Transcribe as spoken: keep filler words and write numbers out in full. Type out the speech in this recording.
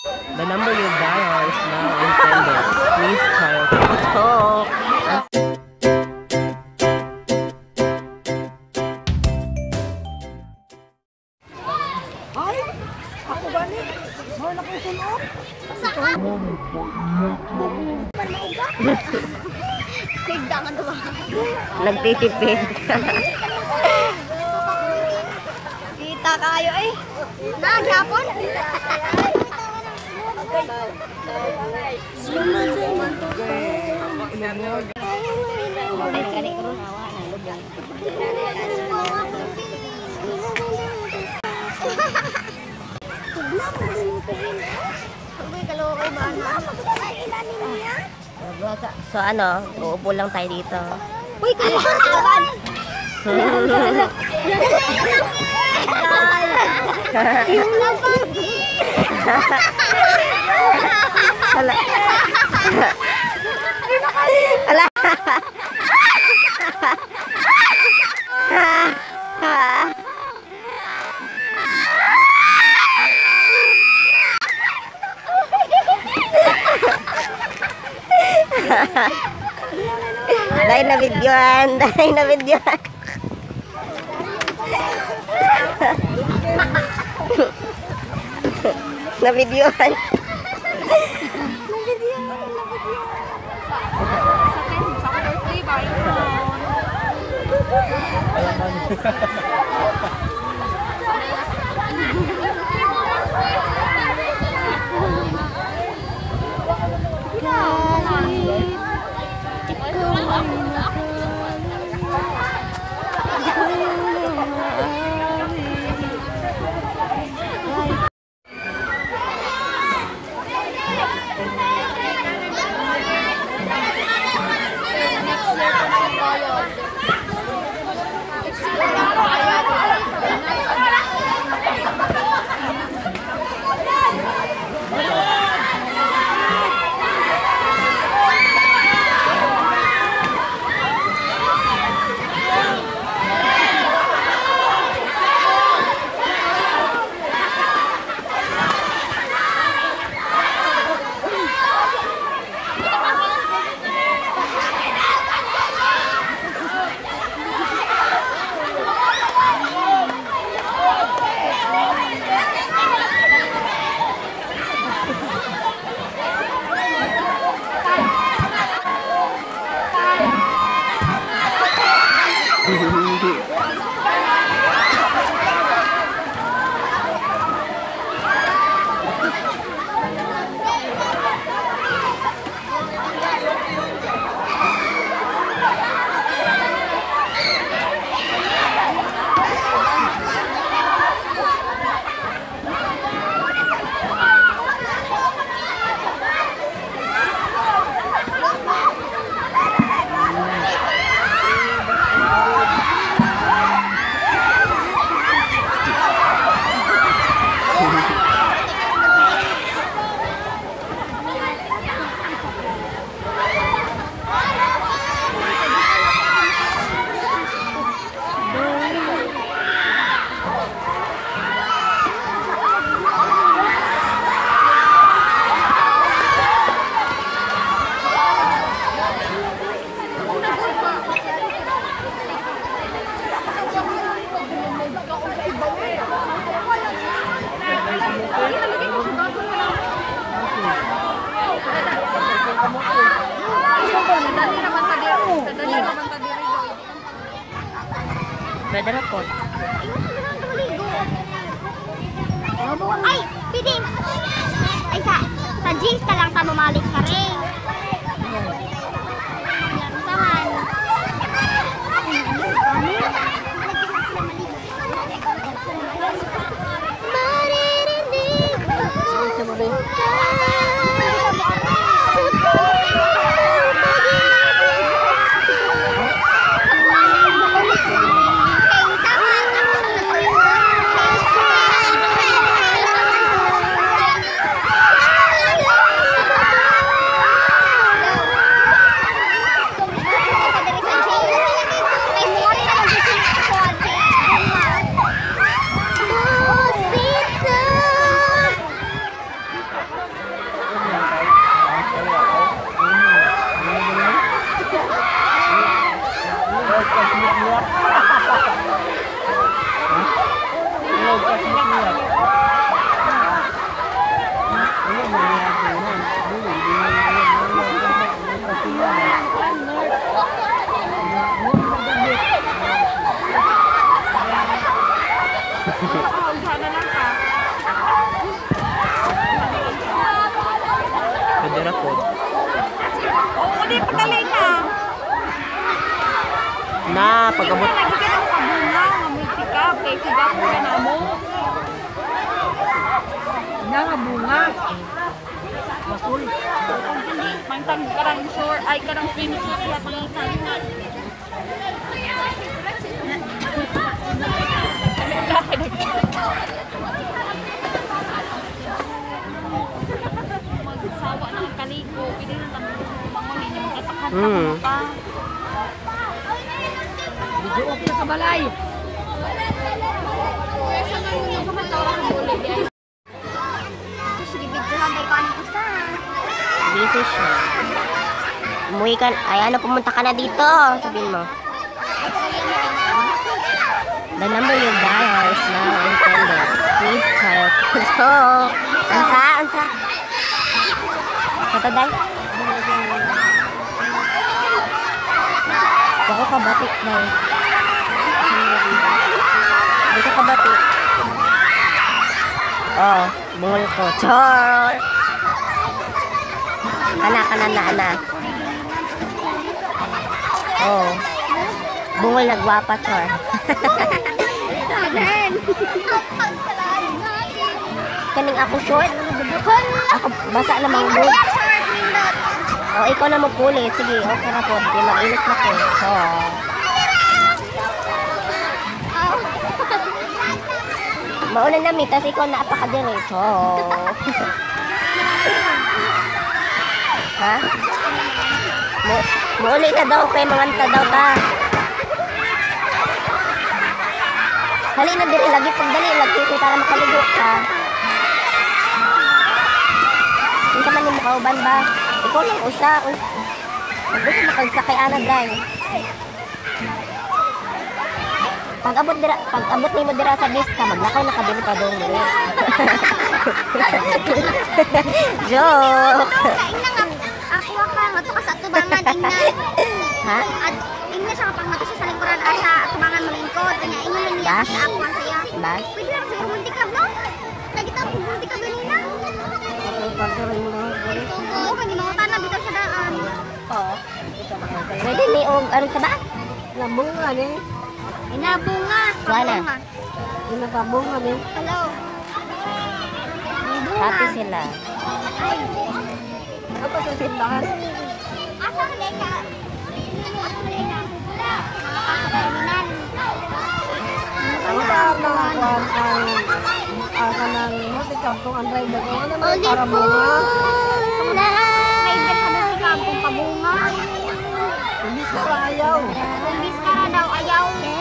The number you dial is now intended. Please try to talk. Ay, ako ba ni? Mahal na kong sunod. Tigda ka diba? Nagtitipid. Kita kayo eh. Nagyapon. So ano, uupo lang tayo dito. Uy, kalaban! Yung laban! Hala. Hala. Dahil na videoan, dahil na videoan. Na videoan. Pwede na po. Ay, pidi! Ay, sa, sa jeans ka lang ka mamalik ka rin. Yan, tahan. Maririnig mo. dali na. Na, pag-abot. Lagi ka ng kabunga, may pick up, kay kigap mo ka na mo. Na nga bunga. Masul. Hindi, mangtang karang short, ay karang swimsuit siya pangitan. Magsawa na ang kaliko, pili na lang mangulin yung katakhan na Hmm. pa. Video okay sa balay. Kuya, saan na yung napakatawa sa bulig yan? Sige, bigyan tayo pa ng isa. Busy siya. Umuwi ka, ay ano, pumunta ka na dito. Sabihin mo. The number you dial is now intended. Please try to so. Ansa, ansa. Kata day. Ako ka batik day. Dito ka batik. Oh, bungol ko. Chor. Ana, kana na, ana. Oh. Bungol na gwapa, chor. Kaning ako short. Ako basa na manggod. O, ikaw na mo pulit. Sige, okay na po. Di mag-inis na ko. So. Mauna na mi, tas ikaw na apaka diretso. Ha? Mo, mauli ka daw kay manganta daw ta. Hali na diri lagi pagdali lagi kay para makaligo ka. Unsa man yung makauban ba? Ikaw lang usa. Gusto makagsakay ana dai. Pag abot dira, pag abot nimo dira sa Vista, maglakaw na kabili pa dong diri. Joke. Kain na nga. Ako ka, mato ka sa tubangan, ingnan. Ha? At ingnan siya kapag mato siya sa lingkuran asa, tubangan mo lingkod. Kanya ingnan niya Bas? sa ako ang saya. Bas? Pwede lang sa romantic club, no? Lagi tayo kung romantic club ganina. Oo, kanya mga tanah, bitaw sa daan. Oo. Pwede ni og ano sa ba? Nabunga ni. Inabunga. Wala. Pabunga. Inapabunga ni. Hello. Inabunga. Happy sila. Ay. Apa sa simbahan? Asa ka leka? Asa ka leka? Makapasok kayo ninan. Ang tawag ng ang ang asa ng multi-campong ang driver ko. Ano naman para bunga? Driver sa dati kampong pabunga. Ibis ka pa ayaw. Kumbis ka na daw, ayaw.